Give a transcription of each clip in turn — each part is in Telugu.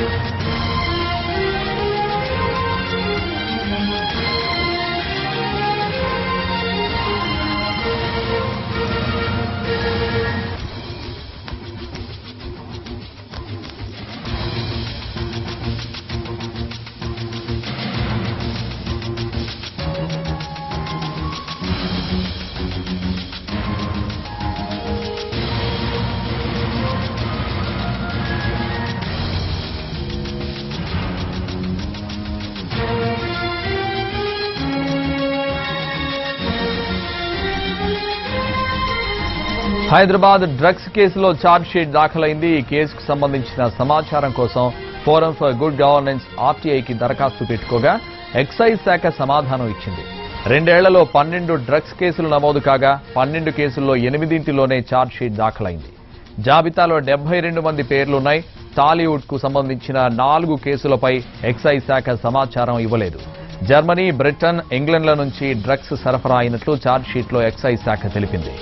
హైదరాబాద్ డ్రగ్స్ కేసులో ఛార్జ్ షీట్ దాఖలైంది. ఈ కేసుకు సంబంధించిన సమాచారం కోసం ఫోరం ఫర్ గుడ్ గవర్నెన్స్ ఆర్టీఐకి దరఖాస్తు పెట్టుకోగా ఎక్సైజ్ శాఖ సమాధానం ఇచ్చింది. 2 ఏళ్లలో 12 డ్రగ్స్ కేసులు నమోదు కాగా 12 కేసుల్లో 8లోనే ఛార్జ్ షీట్ దాఖలైంది. జాబితాలో 72 మంది పేర్లున్నాయి. టాలీవుడ్ కు సంబంధించిన 4 కేసులపై ఎక్సైజ్ శాఖ సమాచారం ఇవ్వలేదు. జర్మనీ, బ్రిటన్, ఇంగ్లాండ్ల నుంచి డ్రగ్స్ సరఫరా అయినట్లు ఛార్జ్ షీట్లో ఎక్సైజ్ శాఖ తెలిపింది.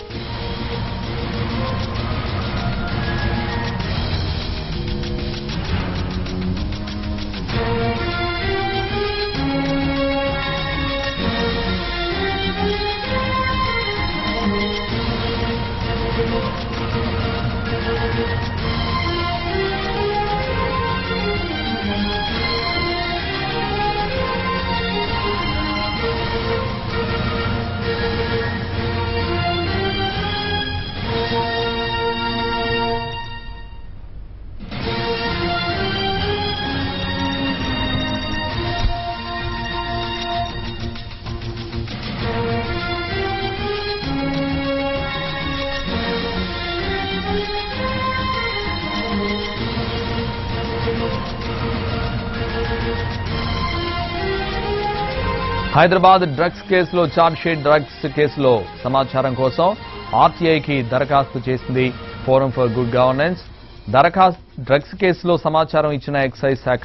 హైదరాబాద్ డ్రగ్స్ కేసులో ఛార్జ్ షీట్ డ్రగ్స్ కేసులో సమాచారం కోసం ఆర్టీఐకి దరఖాస్తు చేసింది forum for good governance. Drugs కేసులో సమాచారం ఇచ్చిన ఎక్సైజ్ శాఖ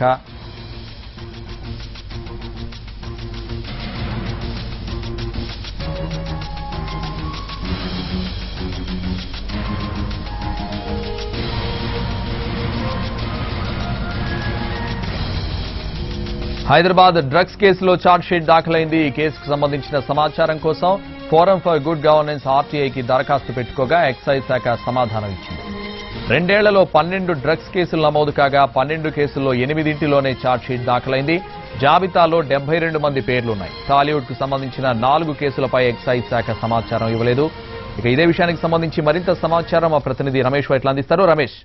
హైదరాబాద్ డ్రగ్స్ కేసులో ఛార్జ్ షీట్ దాఖలైంది. ఈ కేసుకు సంబంధించిన సమాచారం కోసం ఫోరం ఫర్ గుడ్ గవర్నెన్స్ ఆర్టీఐకి దరఖాస్తు పెట్టుకోగా ఎక్సైజ్ శాఖ సమాధానం ఇచ్చింది. 2 ఏళ్లలో 12 డ్రగ్స్ కేసులు నమోదు కాగా 12 కేసుల్లో 8లోనే ఛార్జ్ షీట్ దాఖలైంది. జాబితాలో 72 మంది పేర్లున్నాయి. టాలీవుడ్ కు సంబంధించిన 4 కేసులపై ఎక్సైజ్ శాఖ సమాచారం ఇవ్వలేదు. ఇక ఇదే విషయానికి సంబంధించి మరింత సమాచారం మా ప్రతినిధి రమేష్ ఎట్లా అందిస్తారు. రమేష్,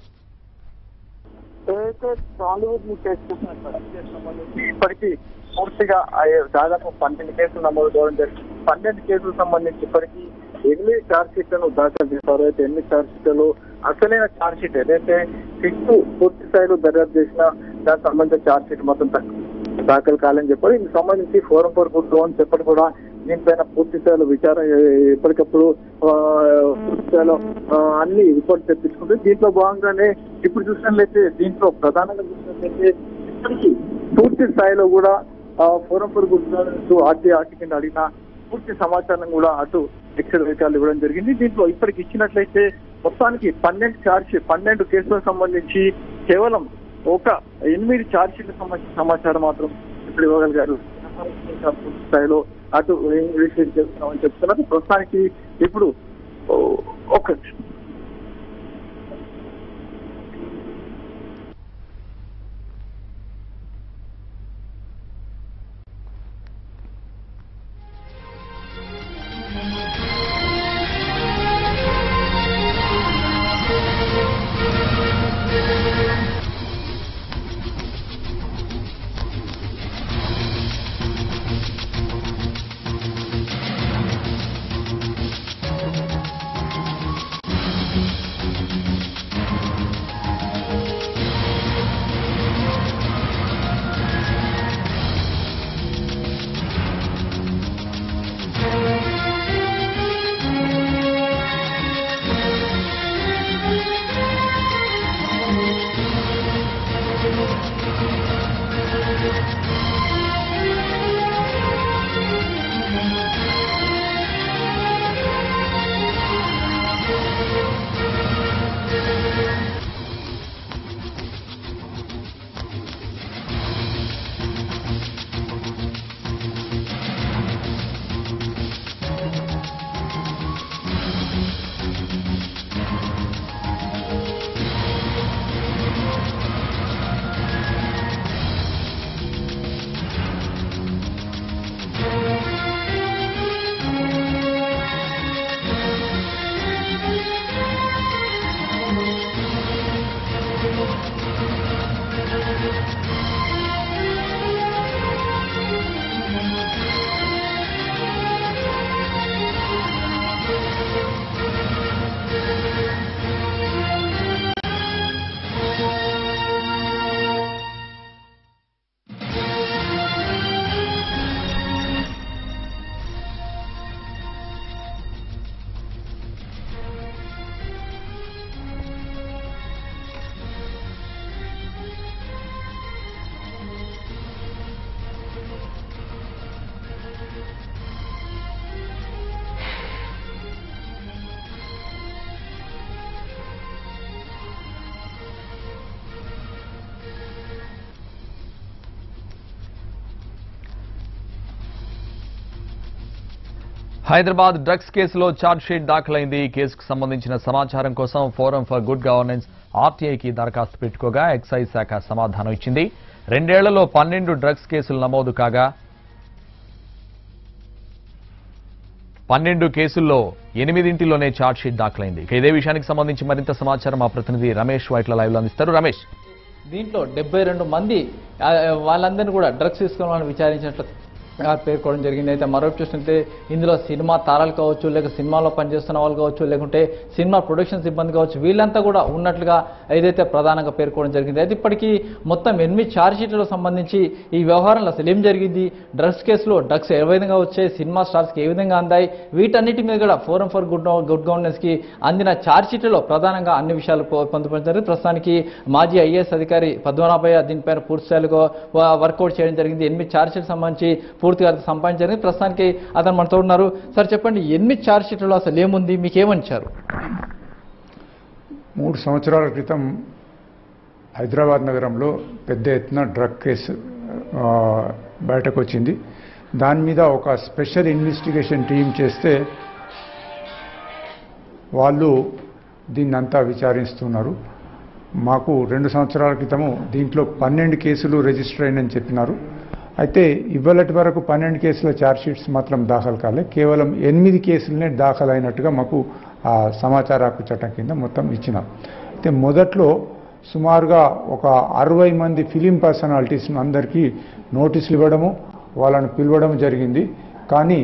టాలీవుడ్ ని సంబంధించి ఇప్పటికీ పూర్తిగా దాదాపు 12 కేసులు నమోదు కావడం జరిగింది. 12 కేసులకు సంబంధించి ఇప్పటికీ ఎన్ని ఛార్జ్ షీట్లను దాఖలు చేశారు. అయితే ఎన్ని ఛార్జ్ షీట్లు అసలైన ఛార్జ్ షీట్ ఏదైతే సిక్స్ పూర్తి స్థాయిలో దర్యాప్తు చేసిన దానికి సంబంధించిన ఛార్జ్ షీట్ మొత్తం దాఖలు కాలని చెప్పారు. ఇందుకు సంబంధించి ఫోరం ఫర్ గుడ్ గవర్నెన్స్ చెప్పడం కూడా దీనిపైన పూర్తి స్థాయిలో విచారణ ఎప్పటికప్పుడు పూర్తి స్థాయిలో అన్ని రిపోర్ట్ తెప్పించుకుంటే దీంట్లో భాగంగానే ఇప్పుడు చూసినట్లయితే దీంట్లో ప్రధానంగా చూసినట్లయితే ఇప్పటికీ పూర్తి స్థాయిలో కూడా forum for good governance RT కింద అడిగిన పూర్తి సమాచారం కూడా అటు ఎక్సైజ్ అధికారులు ఇవ్వడం జరిగింది. దీంట్లో ఇప్పటికి ఇచ్చినట్లయితే మొత్తానికి 12 కేసులకు సంబంధించి కేవలం ఒక 8 ఛార్జ్ షీట్లకు సంబంధించిన సమాచారం మాత్రం ఇప్పుడు ఇవ్వగలిగారు. పూర్తి స్థాయిలో అటు ఇన్వెస్టిగేట్ చేస్తున్నామని చెప్తున్నారు. ప్రస్తుతానికి ఇప్పుడు ఒక హైదరాబాద్ డ్రగ్స్ కేసులో ఛార్జ్షీట్ దాఖలైంది. ఈ కేసుకు సంబంధించిన సమాచారం కోసం ఫోరం ఫర్ గుడ్ గవర్నెన్స్ ఆర్టీఐకి దరఖాస్తు పెట్టుకోగా ఎక్సైజ్ శాఖ సమాధానం ఇచ్చింది. 2 ఏళ్లలో 12 డ్రగ్స్ కేసులు నమోదు కాగా 12 కేసుల్లో 8 ఛార్జ్షీట్ దాఖలైంది. ఇదే విషయానికి సంబంధించి మరింత సమాచారం మా ప్రతినిధి రమేష్ వైట్ల లైవ్ లో అందిస్తారు. రమేష్, దీంట్లో 72 మంది వాళ్ళందరినీ కూడా డ్రగ్స్ తీసుకోవాలని విచారించినట్లు పేర్కోవడం జరిగింది. అయితే మరోవైపు చూస్తుంటే ఇందులో సినిమా తారాలు కావచ్చు, లేక సినిమాలో పనిచేస్తున్న వాళ్ళు కావచ్చు, లేకుంటే సినిమా ప్రొడక్షన్ సిబ్బంది కావచ్చు, వీళ్ళంతా కూడా ఉన్నట్లుగా ఏదైతే ప్రధానంగా పేర్కోవడం జరిగింది. అయితే ఇప్పటికీ మొత్తం 8 ఛార్జ్షీట్లకు సంబంధించి ఈ వ్యవహారంలో అసలు ఏం జరిగింది, డ్రగ్స్ కేసులో డ్రగ్స్ ఏ విధంగా వచ్చాయి, సినిమా స్టార్స్కి ఏ విధంగా అందాయి, వీటన్నిటి మీద కూడా ఫోరం ఫర్ గుడ్ గవర్నెన్స్కి అందిన ఛార్జ్షీట్లలో ప్రధానంగా అన్ని విషయాలు పొందుపరిచారు. ప్రస్తుతానికి మాజీ ఐఏఎస్ అధికారి పద్మనాభయ్య దీనిపైన పూర్తి స్థాయిలో వర్కౌట్ చేయడం జరిగింది. 8 ఛార్జ్షీట్ సంబంధించి పూర్తిగా సంపాదించారు. ప్రస్తుతానికి అతను మనతో ఉన్నారు. సార్ చెప్పండి, 8 ఛార్జ్షీట్లలో అసలు ఏముంది, మీకేమనిచ్చారు? 3 సంవత్సరాల క్రితం హైదరాబాద్ నగరంలో పెద్ద ఎత్తున డ్రగ్ కేసు బయటకు వచ్చింది. దాని మీద ఒక స్పెషల్ ఇన్వెస్టిగేషన్ టీం చేస్తే వాళ్ళు దీన్నంతా విచారిస్తున్నారు. మాకు 2 సంవత్సరాల క్రితము దీంట్లో 12 కేసులు రిజిస్టర్ అయిందని చెప్పినారు. అయితే ఇవాళటి వరకు 12 కేసుల ఛార్జ్షీట్స్ మాత్రం దాఖలు కాలే, కేవలం 8 కేసులనే దాఖలైనట్టుగా మాకు ఆ సమాచార హక్కు చట్టం కింద మొత్తం ఇచ్చినాం. అయితే మొదట్లో సుమారుగా ఒక 60 మంది ఫిలిం పర్సనాలిటీస్ అందరికీ నోటీసులు ఇవ్వడము, వాళ్ళను పిలవడం జరిగింది. కానీ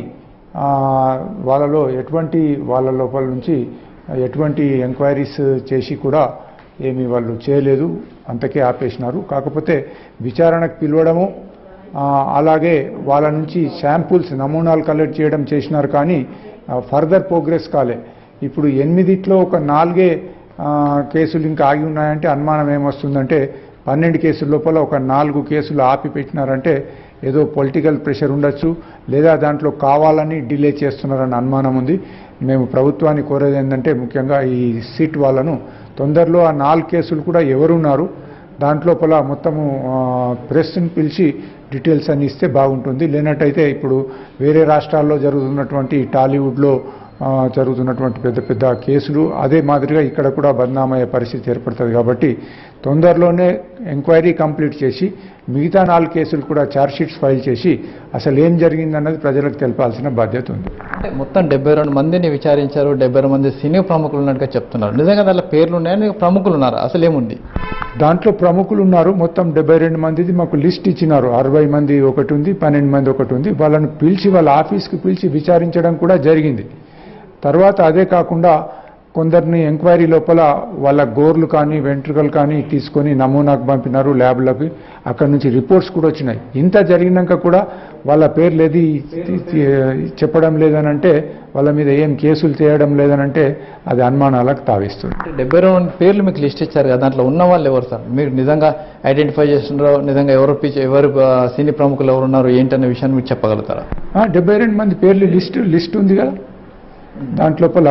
వాళ్ళ లోపల నుంచి ఎటువంటి ఎంక్వైరీస్ చేసి కూడా ఏమీ వాళ్ళు చేయలేదు, అంతకే ఆపేసినారు. కాకపోతే విచారణకు పిలవడము, అలాగే వాళ్ళ నుంచి శాంపుల్స్ నమూనాలు కలెక్ట్ చేయడం చేసినారు. కానీ ఫర్దర్ ప్రోగ్రెస్ కాలే. ఇప్పుడు 8లో ఒక 4 కేసులు ఇంకా ఆగి ఉన్నాయంటే అనుమానం ఏమొస్తుందంటే 12 కేసుల లోపల ఒక 4 కేసులు ఆపి పెట్టినారంటే ఏదో పొలిటికల్ ప్రెషర్ ఉండొచ్చు, లేదా దాంట్లో కావాలని డిలే చేస్తున్నారన్న అనుమానం ఉంది. మేము ప్రభుత్వాన్ని కోరేది ఏంటంటే ముఖ్యంగా ఈ సిట్ వాళ్ళను తొందరలో ఆ 4 కేసులు కూడా ఎవరున్నారు దాంట్లోపల మొత్తము ప్రెస్ని పిలిచి డీటెయిల్స్ అన్ని ఇస్తే బాగుంటుంది. లేనట్టయితే ఇప్పుడు వేరే రాష్ట్రాల్లో జరుగుతున్నటువంటి టాలీవుడ్లో జరుగుతున్నటువంటి పెద్ద పెద్ద కేసులు అదే మాదిరిగా ఇక్కడ కూడా బదనామయ్యే పరిస్థితి ఏర్పడుతుంది. కాబట్టి తొందరలోనే ఎంక్వైరీ కంప్లీట్ చేసి మిగతా 4 కేసులు కూడా ఛార్జ్షీట్స్ ఫైల్ చేసి అసలు ఏం జరిగిందన్నది ప్రజలకు తెలపాల్సిన బాధ్యత ఉంది. అంటే మొత్తం 72 మందిని విచారించారు, 72 మంది సినీ ప్రముఖులు ఉన్నట్టుగా చెప్తున్నారు. నిజంగా దాంట్లో పేర్లు ఉన్నాయని ప్రముఖులు ఉన్నారు, అసలు ఏముంది దాంట్లో? ప్రముఖులు ఉన్నారు. మొత్తం 72 మందిది మాకు లిస్ట్ ఇచ్చినారు. 60 మంది ఒకటి ఉంది, 12 మంది ఒకటి ఉంది. వాళ్ళను పిలిచి వాళ్ళ ఆఫీస్కి పిలిచి విచారించడం కూడా జరిగింది. తర్వాత అదే కాకుండా కొందరిని ఎంక్వైరీ లోపల వాళ్ళ గోర్లు కానీ వెంట్రుకలు కానీ తీసుకొని నమూనాకు పంపినారు ల్యాబ్లకి. అక్కడి నుంచి రిపోర్ట్స్ కూడా వచ్చినాయి. ఇంత జరిగినాక కూడా వాళ్ళ పేర్లు ఏది చెప్పడం లేదనంటే, వాళ్ళ మీద ఏం కేసులు చేయడం లేదనంటే అది అనుమానాలకు తావిస్తుంది. 72 పేర్లు మీకు లిస్ట్ ఇచ్చారు కదా, దాంట్లో ఉన్న వాళ్ళు ఎవరు సార్? మీరు నిజంగా ఐడెంటిఫై చేస్తున్నారో, నిజంగా ఎవరు సినీ ప్రముఖులు ఎవరున్నారు ఏంటనే విషయాన్ని మీరు చెప్పగలుగుతారా? 72 మంది పేర్లు లిస్ట్ ఉంది కదా, దాంట్లోపల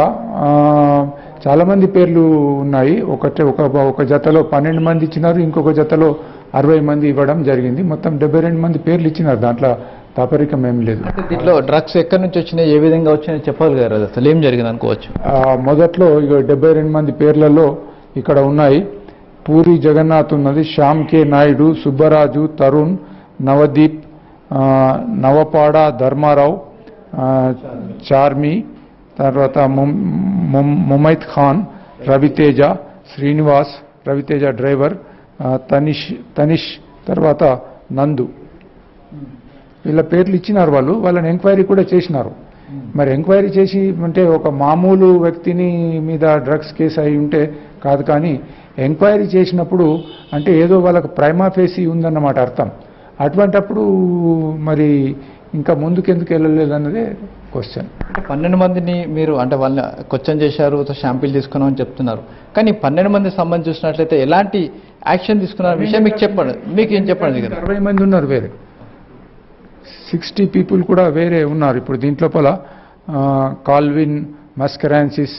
చాలా మంది పేర్లు ఉన్నాయి. ఒక జతలో 12 మంది ఇచ్చినారు, ఇంకొక జతలో 60 మంది ఇవ్వడం జరిగింది. మొత్తం 72 మంది పేర్లు ఇచ్చినారు. దాంట్లో దాపరికం ఏం లేదు. దీంట్లో డ్రగ్స్ ఎక్కడి నుంచి వచ్చినాయి, ఏ విధంగా వచ్చినాయి చెప్పగలగారు? అసలు ఏం జరిగింది అనుకోవచ్చు? మొదట్లో 72 మంది పేర్లలో ఇక్కడ ఉన్నాయి. పూరి జగన్నాథ్ ఉన్నది, శ్యామ్ కే నాయుడు, సుబ్బరాజు, తరుణ్, నవదీప్, నవపాడ ధర్మారావు, చార్మి, తర్వాత ముమైత్ ఖాన్, రవితేజ, శ్రీనివాస్, రవితేజ డ్రైవర్, తనిష్ తర్వాత నందు వీళ్ళ పేర్లు ఇచ్చినారు. వాళ్ళని ఎంక్వైరీ కూడా చేసినారు. మరి ఎంక్వైరీ చేసి అంటే ఒక మామూలు వ్యక్తిని మీద డ్రగ్స్ కేసు అయి ఉంటే కాదు, కానీ ఎంక్వైరీ చేసినప్పుడు అంటే ఏదో వాళ్ళకు ప్రైమా ఫేసి ఉందన్నమాట అర్థం. అటువంటప్పుడు మరి ఇంకా ముందుకెందుకు వెళ్ళలేదన్నదే క్వశ్చన్. అంటే 12 మందిని మీరు అంటే వాళ్ళని క్వశ్చన్ చేశారు, శాంపిల్ తీసుకున్నాం అని చెప్తున్నారు. కానీ 12 మంది సంబంధించి చూసినట్లయితే ఎలాంటి యాక్షన్ తీసుకున్న విషయం మీకు చెప్పండి, మీకు ఏం చెప్పండి కదా. 60 మంది ఉన్నారు, వేరే 60 పీపుల్ కూడా వేరే ఉన్నారు. ఇప్పుడు దీంట్లోపల కాల్విన్ మస్కరాన్సిస్,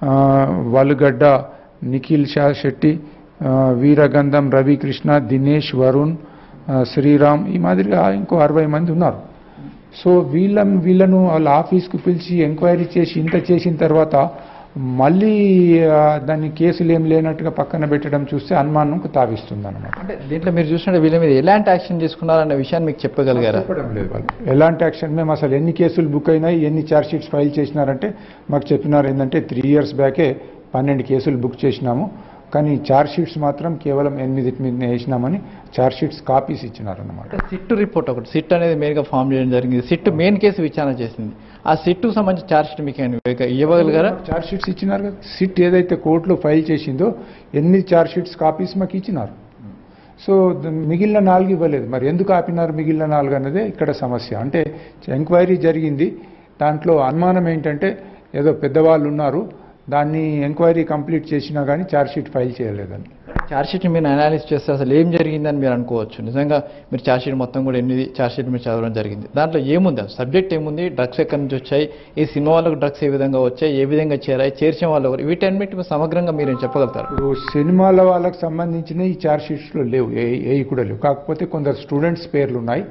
వలుగడ్డ నిఖిల్ షా శెట్టి, వీరగంధం రవికృష్ణ, దినేష్, వరుణ్, శ్రీరామ్, ఈ మాదిరిగా ఇంకో 60 మంది ఉన్నారు. సో వీళ్ళను వాళ్ళ ఆఫీస్కు పిలిచి ఎంక్వైరీ చేసి ఇంత చేసిన తర్వాత మళ్ళీ దాన్ని కేసులు ఏం లేనట్టుగా పక్కన పెట్టడం చూస్తే అనుమానంకు తావిస్తుంది అనమాట. అంటే దీంట్లో మీరు చూసినట్టు వీళ్ళ మీద ఎలాంటి యాక్షన్ తీసుకున్నారన్న విషయాన్ని మీకు చెప్పగలిగారా? చెప్పడం లేదు వాళ్ళు ఎలాంటి యాక్షన్. మేము అసలు ఎన్ని కేసులు బుక్ అయినాయి, ఎన్ని ఛార్జ్ షీట్స్ ఫైల్ చేసినారంటే మాకు చెప్పినారు ఏంటంటే 3 years బ్యాకే 12 కేసులు బుక్ చేసినాము, కానీ ఛార్జ్ షీట్స్ మాత్రం కేవలం 8 మీద వేసినామని ఛార్జ్ షీట్స్ కాపీస్ ఇచ్చినారన్నమాట. సిట్ రిపోర్ట్ ఒకటి, సిట్ అనేది మెయిన్గా ఫామ్ చేయడం జరిగింది. సిట్ మెయిన్ కేసు విచారణ చేసింది. ఆ సిట్కు సంబంధించిన ఛార్జ్ షీట్ మీకు ఇవ్వగలిగారా? ఛార్జ్ షీట్స్ ఇచ్చినారు కదా. సిట్ ఏదైతే కోర్టులో ఫైల్ చేసిందో 8 ఛార్జ్ షీట్స్ కాపీస్ మాకు ఇచ్చినారు. సో మిగిలిన 4 ఇవ్వలేదు. మరి ఎందుకు ఆపినారు మిగిలిన 4 అన్నదే ఇక్కడ సమస్య. అంటే ఎంక్వైరీ జరిగింది, దాంట్లో అనుమానం ఏంటంటే ఏదో పెద్దవాళ్ళు ఉన్నారు, దాన్ని ఎంక్వైరీ కంప్లీట్ చేసినా కానీ ఛార్జ్ షీట్ ఫైల్ చేయలేదని. ఛార్జ్ షీట్ మీరు అనాలిసిస్ చేస్తే అసలు ఏం జరిగిందని మీరు అనుకోవచ్చు. నిజంగా మీరు ఛార్జ్ షీట్ మొత్తం కూడా 8 ఛార్జ్ షీట్ మీరు చదవడం జరిగింది. దాంట్లో ఏముంది, సబ్జెక్ట్ ఏముంది, డ్రగ్స్ ఎక్కడి నుంచి వచ్చాయి, ఈ సినిమా వాళ్ళకు డ్రగ్స్ ఏ విధంగా వచ్చాయి, ఏ విధంగా చేరాయి, చేర్చిన వాళ్ళు ఎవరు, వీటన్నిటి సమగ్రంగా మీరు చెప్పగలుగుతారు? ఇప్పుడు సినిమాల వాళ్ళకి సంబంధించిన ఈ ఛార్జ్ షీట్స్లో లేవు, ఏ కూడా లేవు. కాకపోతే కొందరు స్టూడెంట్స్ పేర్లు ఉన్నాయి,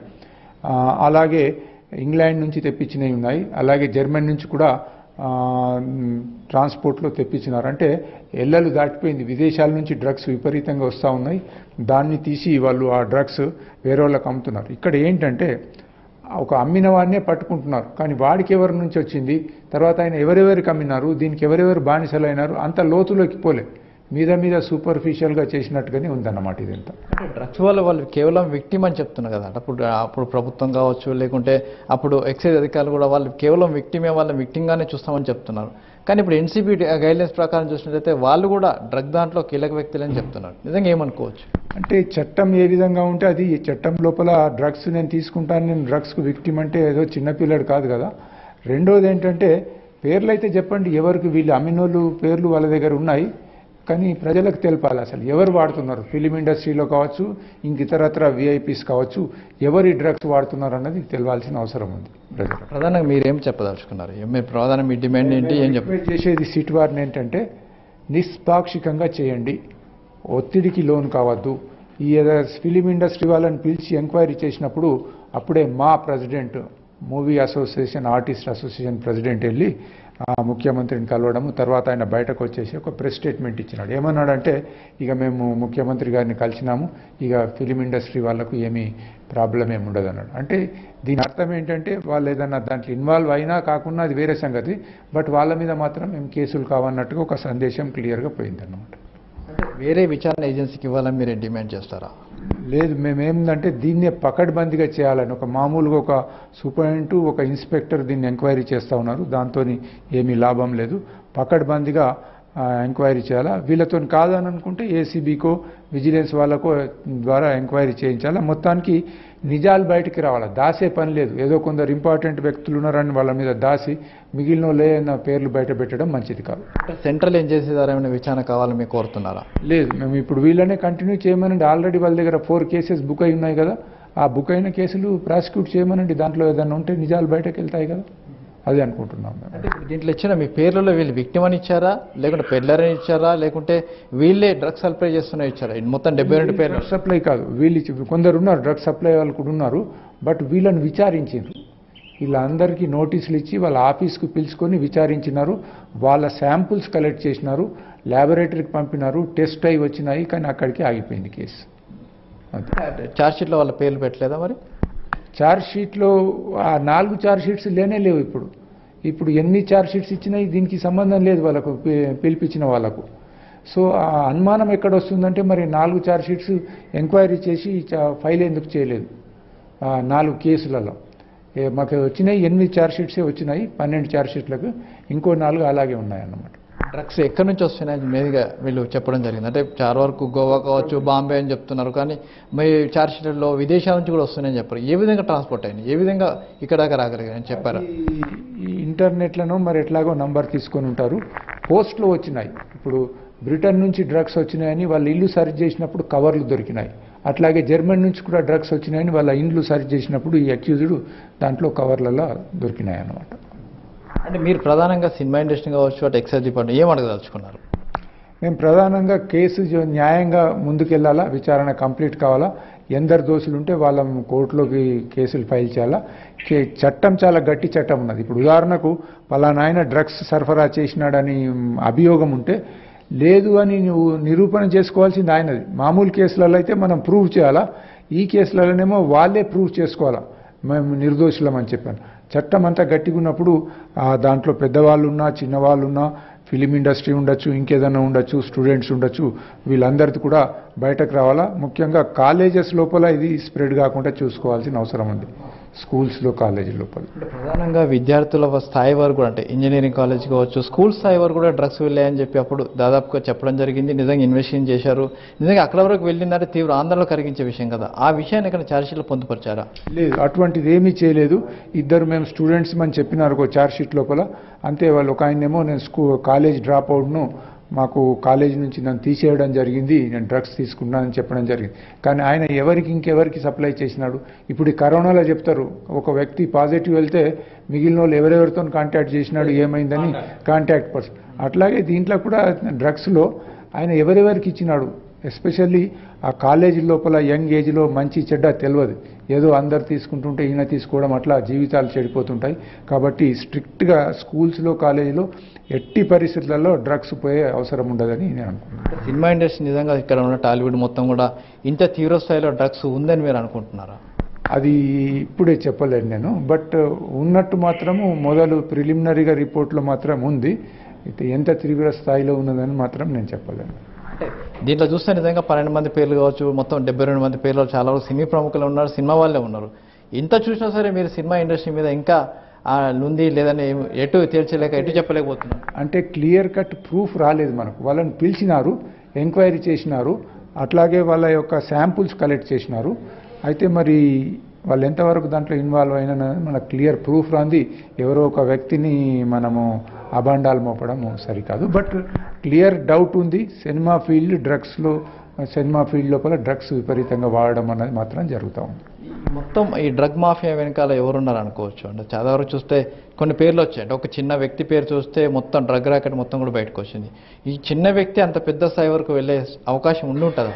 అలాగే ఇంగ్లాండ్ నుంచి తెప్పించినవి ఉన్నాయి, అలాగే జర్మనీ నుంచి కూడా ట్రాన్స్పోర్ట్లో తెప్పించినారు. అంటే ఎల్లలు దాటిపోయింది, విదేశాల నుంచి డ్రగ్స్ విపరీతంగా వస్తూ ఉన్నాయి. దాన్ని తీసి వాళ్ళు ఆ డ్రగ్స్ వేరే వాళ్ళకి అమ్ముతున్నారు. ఇక్కడ ఏంటంటే ఒక అమ్మిన వాడినే పట్టుకుంటున్నారు, కానీ వాడికి ఎవరి నుంచి వచ్చింది, తర్వాత ఆయన ఎవరెవరికి అమ్మినారు, దీనికి ఎవరెవరు బానిసలు అయినారు, అంత లోతులోకి పోలే, మీద సూపర్ఫిషియల్గా చేసినట్టుగానే ఉందన్నమాట ఇదంతా. డ్రగ్స్ వల్ల వాళ్ళు కేవలం విక్టిమ్ అని చెప్తున్నారు కదా. అప్పుడు ప్రభుత్వం కావచ్చు, లేకుంటే అప్పుడు ఎక్సైజ్ అధికారులు కూడా వాళ్ళు కేవలం విక్టిమే, వాళ్ళని విక్టిమ్గానే చూస్తామని చెప్తున్నారు. కానీ ఇప్పుడు ఎన్సీపీ గైడ్లైన్స్ ప్రకారం చూసినట్లయితే వాళ్ళు కూడా డ్రగ్ దాంట్లో కీలక వ్యక్తులని చెప్తున్నారు. నిజంగా ఏమనుకోవచ్చు అంటే చట్టం ఏ విధంగా ఉంటే అది చట్టం లోపల డ్రగ్స్ నేను తీసుకుంటాను, నేను డ్రగ్స్కు విక్టిమ్ అంటే ఏదో చిన్నపిల్లడు కాదు కదా. రెండోది ఏంటంటే పేర్లు అయితే చెప్పండి, ఎవరికి వీళ్ళు అమ్మినోళ్ళు పేర్లు వాళ్ళ దగ్గర ఉన్నాయి, కానీ ప్రజలకు తెలపాలి అసలు ఎవరు వాడుతున్నారు. ఫిలిం ఇండస్ట్రీలో కావచ్చు, ఇంక ఇతరత్ర విఐపీస్ కావచ్చు, ఎవరు ఈ డ్రగ్స్ వాడుతున్నారు అన్నది తెలియాల్సిన అవసరం ఉంది ప్రజలకు. ప్రధానంగా మీరేం చెప్పదలుచుకున్నారు, ప్రధాన మీ డిమాండ్ ఏంటి, ఏం చేసేది సిట్ వారిని ఏంటంటే నిష్పాక్షికంగా చేయండి, ఒత్తిడికి లోన్ కావద్దు. ఈ ఫిలిం ఇండస్ట్రీ వాళ్ళని పిలిచి ఎంక్వైరీ చేసినప్పుడు అప్పుడే MAA president, movie association, artist association president వెళ్ళి ముఖ్యమంత్రిని కలవడము, తర్వాత ఆయన బయటకు వచ్చేసి ఒక ప్రెస్ స్టేట్మెంట్ ఇచ్చినాడు. ఏమన్నాడంటే ఇక మేము ముఖ్యమంత్రి గారిని కలిసినాము, ఇక ఫిలిం ఇండస్ట్రీ వాళ్ళకు ఏమీ ప్రాబ్లం ఏమి ఉండదు అన్నాడు. అంటే దీని అర్థం ఏంటంటే వాళ్ళు ఏదన్నా దాంట్లో ఇన్వాల్వ్ అయినా కాకుండా అది వేరే సంగతి, బట్ వాళ్ళ మీద మాత్రం మేము కేసులు కావన్నట్టుగా ఒక సందేశం క్లియర్గా పోయిందన్నమాట. వేరే విచారణ ఏజెన్సీకి ఇవ్వాలని మీరు డిమాండ్ చేస్తారా? లేదు, మేమేందంటే దీన్నే పకడ్బందీగా చేయాలని, ఒక మామూలుగా ఒక సూపరింటెండెంట్, ఒక ఇన్స్పెక్టర్ దీన్ని ఎంక్వైరీ చేస్తూ ఉన్నారు, దాంతో ఏమీ లాభం లేదు. పకడ్బందీగా ఎంక్వైరీ చేయాలా. వీళ్ళతో కాదని అనుకుంటే ఏసీబీకో విజిలెన్స్ వాళ్ళకో ద్వారా ఎంక్వైరీ చేయించాలా. మొత్తానికి నిజాలు బయటికి రావాలా, దాసే పని లేదు. ఏదో కొందరు ఇంపార్టెంట్ వ్యక్తులు ఉన్నారని వాళ్ళ మీద దాసి మిగిలిన లేన పేర్లు బయట పెట్టడం మంచిది కాదు. సెంట్రల్ ఏజెన్సీ ద్వారా ఏమైనా విచారణ కావాలని మీరు కోరుతున్నారా? లేదు, మేము ఇప్పుడు వీళ్ళనే కంటిన్యూ చేయమనండి. ఆల్రెడీ వాళ్ళ దగ్గర 4 కేసెస్ బుక్ అయి ఉన్నాయి కదా, ఆ బుక్ అయిన కేసులు ప్రాసిక్యూట్ చేయమనండి. దాంట్లో ఏదైనా ఉంటే నిజాలు బయటకు వెళ్తాయి కదా, అదే అనుకుంటున్నాం. అంటే దీంట్లో ఇచ్చిన మీ పేర్లలో వీళ్ళు విక్టిమ్ అని ఇచ్చారా, లేకుంటే పెడ్లర్ అని ఇచ్చారా, లేకుంటే వీళ్ళే డ్రగ్స్ సప్లై చేస్తున్నా ఇచ్చారా? మొత్తం 72 పేర్లు. డ్రగ్ సప్లై కాదు, వీళ్ళు కొందరు ఉన్నారు, డ్రగ్ సప్లై వాళ్ళు కూడా ఉన్నారు, బట్ వీళ్ళని విచారించారు. వీళ్ళందరికీ నోటీసులు ఇచ్చి వాళ్ళ ఆఫీస్కు పిలుచుకొని విచారించినారు, వాళ్ళ శాంపుల్స్ కలెక్ట్ చేసినారు, ల్యాబొరేటరీకి పంపినారు, టెస్ట్ అయి వచ్చినాయి, కానీ అక్కడికి ఆగిపోయింది కేసు. ఛార్జ్ షీట్లో వాళ్ళ పేర్లు పెట్టలేదా మరి? ఛార్జ్ షీట్లో ఆ 4 ఛార్జ్ షీట్స్ లేనే లేవు. ఇప్పుడు ఎన్ని ఛార్జ్ షీట్స్ ఇచ్చినాయి దీనికి సంబంధం లేదు వాళ్ళకు, పిలిపించిన వాళ్ళకు. సో ఆ అనుమానం ఎక్కడ వస్తుందంటే మరి 4 ఛార్జ్ షీట్స్ ఎంక్వైరీ చేసి ఫైల్ ఎందుకు చేయలేదు 4 కేసులలో మాకు వచ్చినాయి 8 ఛార్జ్ షీట్సే వచ్చినాయి 12 ఛార్జ్ షీట్లకు ఇంకో 4 అలాగే ఉన్నాయన్నమాట. డ్రగ్స్ ఎక్కడి నుంచి వస్తున్నాయి మీదుగా వీళ్ళు చెప్పడం జరిగింది. అంటే చాలా వరకు గోవా కావచ్చు, బాంబే అని చెప్తున్నారు, కానీ మీ ఛార్జ్ షీట్లో విదేశాల నుంచి కూడా వస్తున్నాయని చెప్పారు. ఏ విధంగా ట్రాన్స్పోర్ట్ అయింది, ఏ విధంగా ఇక్కడ దాకా రాగలిగారని చెప్పారా? ఈ ఇంటర్నెట్లను మరి ఎట్లాగో నంబర్ తీసుకొని ఉంటారు, పోస్ట్లో వచ్చినాయి. ఇప్పుడు బ్రిటన్ నుంచి డ్రగ్స్ వచ్చినాయని వాళ్ళ ఇల్లు సర్చ్ చేసినప్పుడు కవర్లు దొరికినాయి. అట్లాగే జర్మనీ నుంచి కూడా డ్రగ్స్ వచ్చినాయని వాళ్ళ ఇండ్లు సర్చ్ చేసినప్పుడు ఈ అక్యూజ్డ్ దాంట్లో కవర్లలో దొరికినాయి అన్నమాట. అంటే మీరు ప్రధానంగా సినిమా ఇండస్ట్రీ కావచ్చు, అటు ఎక్సైజ్ డిపార్ట్మెంట్ ఏం అడగదలుచుకున్నారు? మేము ప్రధానంగా కేసు న్యాయంగా ముందుకెళ్లాలా, విచారణ కంప్లీట్ కావాలా, ఎందరు దోషులు ఉంటే వాళ్ళ కోర్టులోకి కేసులు ఫైల్ చేయాలా. చట్టం చాలా గట్టి చట్టం ఉన్నది. ఇప్పుడు ఉదాహరణకు పలానా ఆయన డ్రగ్స్ సరఫరా చేసినాడని అభియోగం ఉంటే లేదు అని నువ్వు నిరూపణ చేసుకోవాల్సింది ఆయనది. మామూలు కేసులలో అయితే మనం ప్రూవ్ చేయాలా, ఈ కేసులలోనేమో వాళ్ళే ప్రూవ్ చేసుకోవాలా మేము నిర్దోషులమని చెప్పాను. చట్టం అంతా గట్టిగా ఉన్నప్పుడు దాంట్లో పెద్దవాళ్ళు ఉన్నా చిన్నవాళ్ళు ఉన్నా, ఫిలిం ఇండస్ట్రీ ఉండొచ్చు, ఇంకేదన్నా ఉండొచ్చు, స్టూడెంట్స్ ఉండొచ్చు, వీళ్ళందరిది కూడా బయటకు రావాలా. ముఖ్యంగా కాలేజెస్ లోపల ఇది స్ప్రెడ్ కాకుండా చూసుకోవాల్సిన అవసరం ఉంది, స్కూల్స్లో కాలేజీ లోపల. ప్రధానంగా విద్యార్థుల స్థాయి వరకు కూడా, అంటే ఇంజనీరింగ్ కాలేజ్ కావచ్చు, స్కూల్ స్థాయి వరకు కూడా డ్రగ్స్ వెళ్ళాయని చెప్పి అప్పుడు దాదాపుగా చెప్పడం జరిగింది. నిజంగా ఇన్వెస్టిగేషన్ చేశారు, నిజంగా అక్కడ వరకు వెళ్ళిందంటే తీవ్ర ఆందోళన కలిగించే విషయం కదా. ఆ విషయాన్ని ఇక్కడ ఛార్జ్షీట్లో పొందుపరిచారా? లేదు, అటువంటిది ఏమీ చేయలేదు. ఇద్దరు మేము స్టూడెంట్స్ అని చెప్పినారు ఒక ఛార్జ్షీట్ లోపల, అంతే. వాళ్ళు ఒక ఆయనేమో నేను కాలేజ్ డ్రాప్ అవుట్ను, మాకు కాలేజీ నుంచి నన్ను తీసేయడం జరిగింది, నేను డ్రగ్స్ తీసుకున్నానని చెప్పడం జరిగింది. కానీ ఆయన ఇంకెవరికి సప్లై చేసినాడు? ఇప్పుడు ఈ కరోనాలో చెప్తారు, ఒక వ్యక్తి పాజిటివ్ వెళ్తే మిగిలిన వాళ్ళు ఎవరెవరితో కాంటాక్ట్ చేసినాడు, ఏమైందని కాంటాక్ట్ పర్సన్. అట్లాగే దీంట్లో కూడా డ్రగ్స్లో ఆయన ఎవరెవరికి ఇచ్చినాడు, ఎస్పెషల్లీ ఆ కాలేజీ లోపల యంగ్ ఏజ్లో మంచి చెడ్డ తెలియదు, ఏదో అందరు తీసుకుంటుంటే ఈయన తీసుకోవడం, అట్లా జీవితాలు చెడిపోతుంటాయి. కాబట్టి స్ట్రిక్ట్గా స్కూల్స్లో కాలేజీలో ఎట్టి పరిస్థితులలో డ్రగ్స్ పోయే అవసరం ఉండదని నేను అనుకుంటున్నాను. సినిమా ఇండస్ట్రీ నిజంగా ఇక్కడ ఉన్న టాలీవుడ్ మొత్తం కూడా ఇంత తీవ్ర స్థాయిలో డ్రగ్స్ ఉందని మీరు అనుకుంటున్నారా? అది ఇప్పుడే చెప్పలేను నేను, బట్ ఉన్నట్టు మాత్రము మొదలు ప్రిలిమినరీగా రిపోర్ట్లో మాత్రం ఉంది. అయితే ఎంత తీవ్ర స్థాయిలో ఉన్నదని మాత్రం నేను చెప్పలేను. అంటే దీంట్లో చూస్తే నిజంగా 12 మంది పేర్లు కావచ్చు, మొత్తం 72 మంది పేర్లు చాలా వరకు సినీ ప్రముఖులు ఉన్నారు, సినిమా వాళ్ళే ఉన్నారు. ఇంత చూసినా సరే మీరు సినిమా ఇండస్ట్రీ మీద ఇంకా ఉంది లేదని ఎటు తేల్చలేక ఎటు చెప్పలేకపోతున్నారు. అంటే క్లియర్ కట్ ప్రూఫ్ రాలేదు మనకు. వాళ్ళని పిలిచినారు, ఎంక్వైరీ చేసినారు, అట్లాగే వాళ్ళ యొక్క శాంపుల్స్ కలెక్ట్ చేసినారు. అయితే మరి వాళ్ళు ఎంతవరకు దాంట్లో ఇన్వాల్వ్ అయినా మనకు క్లియర్ ప్రూఫ్ రాంది. ఎవరో ఒక వ్యక్తిని మనము అబాండాలు మోపడం సరికాదు. బట్ క్లియర్ డౌట్ ఉంది, సినిమా ఫీల్డ్ లోపల డ్రగ్స్ విపరీతంగా వాడడం అనేది మాత్రం జరుగుతూ ఉంది. మొత్తం ఈ డ్రగ్ మాఫియా వెనకాల ఎవరున్నారు అనుకోవచ్చు? అంటే చాలా వరకు చూస్తే కొన్ని పేర్లు వచ్చాయి. అంటే ఒక చిన్న వ్యక్తి పేరు చూస్తే మొత్తం డ్రగ్ ర్యాకెట్ మొత్తం కూడా బయటకు వచ్చింది. ఈ చిన్న వ్యక్తి అంత పెద్ద స్థాయి వరకు వెళ్ళే అవకాశం ఉంటుందా?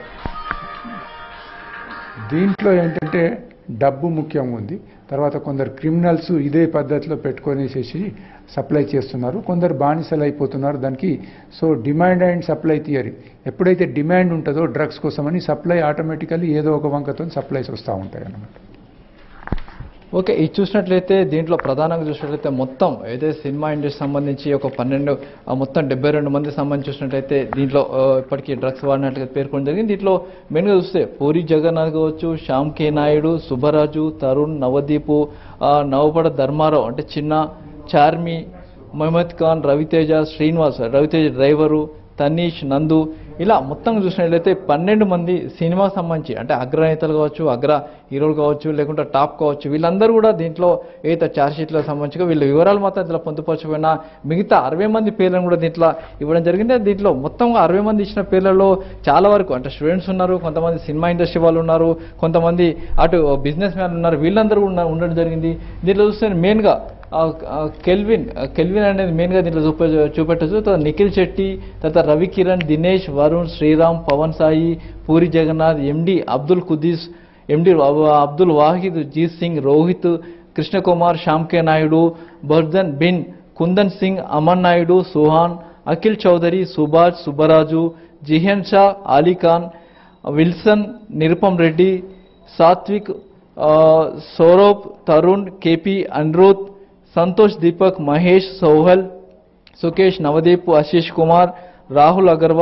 దీంట్లో ఏంటంటే డబ్బు ముఖ్యంగా ఉంది. తర్వాత కొందరు క్రిమినల్స్ ఇదే పద్ధతిలో పెట్టుకొనేసేసి సప్లై చేస్తున్నారు, కొందరు బానిసలు అయిపోతున్నారు దానికి. So demand and supply theory, ఎప్పుడైతే డిమాండ్ ఉంటుందో డ్రగ్స్ కోసమని సప్లై ఆటోమేటికల్లీ ఏదో ఒక వంకతో సప్లైస్ వస్తూ ఉంటాయి అన్నమాట. ఓకే, ఇది చూసినట్లయితే దీంట్లో ప్రధానంగా చూసినట్లయితే మొత్తం ఏదైతే సినిమా ఇండస్ట్రీ సంబంధించి ఒక 12 మొత్తం 72 మంది సంబంధించి చూసినట్లయితే దీంట్లో ఇప్పటికీ డ్రగ్స్ వాడినట్లుగా పేర్కొనడం జరిగింది. దీంట్లో మెయిన్గా చూస్తే పూరి జగన్నాథ్ కావచ్చు, శ్యామ్ కే నాయుడు, సుబ్బరాజు, తరుణ్, నవదీపు, నవపడ ధర్మారావు అంటే చిన్న, చార్మి, మహమ్మద్ ఖాన్, రవితేజ, శ్రీనివాస్, రవితేజ డ్రైవరు, తనీష్, నందు, ఇలా మొత్తం చూసినట్లయితే 12 మంది సినిమా సంబంధించి అంటే అగ్రనేతలు కావచ్చు, అగ్ర హీరోలు కావచ్చు, లేకుంటే టాప్ కావచ్చు, వీళ్ళందరూ కూడా దీంట్లో ఏదైతే ఛార్జ్షీట్లకు సంబంధించి వీళ్ళ వివరాలు మాత్రం దీంట్లో పొందుపరచబడిన మిగతా 60 మంది పేర్లను కూడా దీంట్లో ఇవ్వడం జరిగింది. దీంట్లో మొత్తంగా 60 మంది ఇచ్చిన పేర్లలో చాలా వరకు అంటే స్టూడెంట్స్ ఉన్నారు, కొంతమంది సినిమా ఇండస్ట్రీ వాళ్ళు ఉన్నారు, కొంతమంది అటు బిజినెస్ మ్యాన్ ఉన్నారు, వీళ్ళందరూ ఉండడం జరిగింది. దీంట్లో చూస్తే మెయిన్గా కెల్విన్ అనేది మెయిన్గా దీంట్లో చూపెట్టచ్చు. తర్వాత నిఖిల్ శెట్టి, తర్వాత Ravi Kiran, Dinesh, Varun, Sriram, Pavan Sai, Puri Jagannath, MD Abdul Kudees, MD Abdul Wahid, Jeet Singh, Rohit, Krishnakumar, Shyam K Naidu, Bardhan బిన్, కుందన్ సింగ్, అమన్ నాయుడు, సుహాన్, అఖిల్ చౌదరి, సుభాష్, సుబ్బరాజు, జిహన్ షా, అలీఖాన్, విల్సన్, నిరుపమ్ రెడ్డి, సాత్విక్, సౌరభ్, తరుణ్, కేపీ, అనిరుద్, సంతోష్, దీపక్, మహేష్, సౌహల్, సుకేష్, నవదీప్, ఆశీష్ కుమార్, రాహుల్ అగర్వాల్,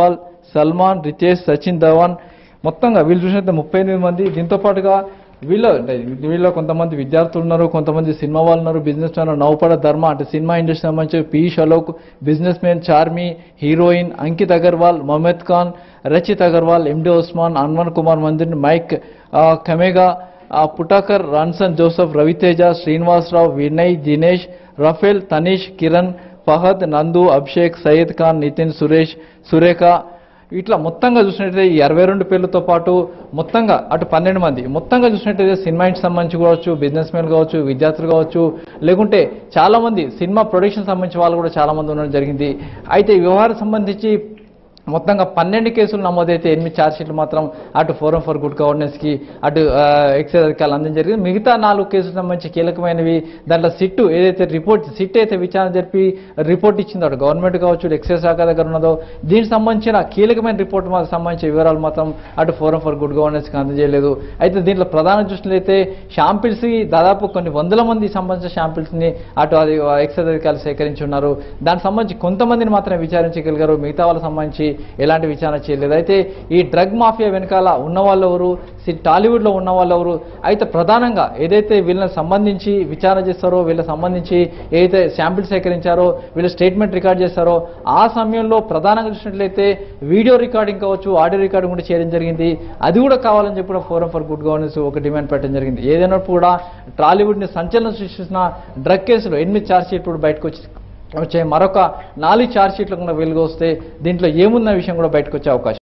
సల్మాన్, రితేష్, సచిన్ ధవన్ మొత్తంగా వీళ్ళు చూసినట్టు 38 మంది. దీంతో పాటుగా వీళ్ళ కొంతమంది విద్యార్థులు ఉన్నారు, కొంతమంది సినిమా వాళ్ళు ఉన్నారు, బిజినెస్ మ్యాన్ నౌపడ ధర్మ అంటే సినిమా ఇండస్ట్రీ సంబంధించి Piyush Alok, businessman Charmi, heroine Ankit Agarwal, Mohammed Khan, Rachit Agarwal, MD Usman, Anwar Kumar Mandir, Mike Kamega, Putakar, Ronson Joseph, Raviteja, Srinivasarao, Vinay, Dinesh, Rafael, Tanish, Kiran, Fahad, Nandu, Abhishek, Syed Khan, Nitin, Suresh, Surekha ఇట్లా మొత్తంగా చూసినట్టయితే ఈ 62 పేర్లతో పాటు మొత్తంగా అటు 12 మంది మొత్తంగా చూసినట్టయితే సినిమా ఇంటికి సంబంధించి కావచ్చు, బిజినెస్ మెన్ కావచ్చు, విద్యార్థులు కావచ్చు, లేకుంటే చాలా మంది సినిమా ప్రొడక్షన్ సంబంధించిన వాళ్ళు కూడా చాలా మంది ఉండడం జరిగింది. అయితే ఈ వ్యవహారం సంబంధించి మొత్తంగా 12 కేసులు నమోదైతే 8 ఛార్జ్షీట్లు మాత్రం అటు ఫోరం ఫర్ గుడ్ గవర్నెన్స్కి అటు ఎక్సైజ్ అధికారులు అందడం జరిగింది. మిగతా 4 కేసులకు సంబంధించి కీలకమైనవి దాంట్లో సిట్టు ఏదైతే సిట్ అయితే విచారణ జరిపి రిపోర్ట్ ఇచ్చిందో అటు గవర్నమెంట్ కావచ్చు, ఎక్సైజ్ శాఖ దగ్గర ఉన్నదో దీనికి సంబంధించిన కీలకమైన రిపోర్ట్ మాకు సంబంధించిన వివరాలు మాత్రం అటు ఫోరం ఫర్ గుడ్ గవర్నెన్స్కి అందజేయలేదు. అయితే దీంట్లో ప్రధాన చూసినట్లయితే షాంపిల్స్కి దాదాపు కొన్ని వందల మంది సంబంధించిన షాంపిల్స్ని అటు అది ఎక్సైజ్ అధికారులు సేకరించి ఉన్నారు. దానికి సంబంధించి కొంతమందిని మాత్రమే విచారించగలిగారు, మిగతా వాళ్ళకి సంబంధించి ఎలాంటి విచారణ చేయలేదు. అయితే ఈ డ్రగ్ మాఫియా వెనకాల ఉన్న వాళ్ళు ఎవరు, టాలీవుడ్లో ఉన్న వాళ్ళు ఎవరు, అయితే ప్రధానంగా ఏదైతే వీళ్ళని సంబంధించి విచారణ చేస్తారో, వీళ్ళకి సంబంధించి ఏదైతే శాంపిల్ సేకరించారో, వీళ్ళు స్టేట్మెంట్ రికార్డ్ చేస్తారో ఆ సమయంలో ప్రధానంగా చూసినట్లయితే వీడియో రికార్డింగ్ కావచ్చు, ఆడియో రికార్డింగ్ కూడా చేయడం జరిగింది. అది కూడా కావాలని చెప్పి కూడా ఫోరం ఫర్ గుడ్ గవర్నెన్స్ ఒక డిమాండ్ పెట్టడం జరిగింది. ఏదైనా కూడా టాలీవుడ్ని సంచలనం సృష్టిస్తున్న డ్రగ్ కేసులో 8 ఛార్జ్షీట్లు బయటకు వచ్చే మరొక 4 ఛార్జ్షీట్లు కూడా వెలుగు వస్తే దీంట్లో ఏమున్న విషయం కూడా బయటకు వచ్చే అవకాశం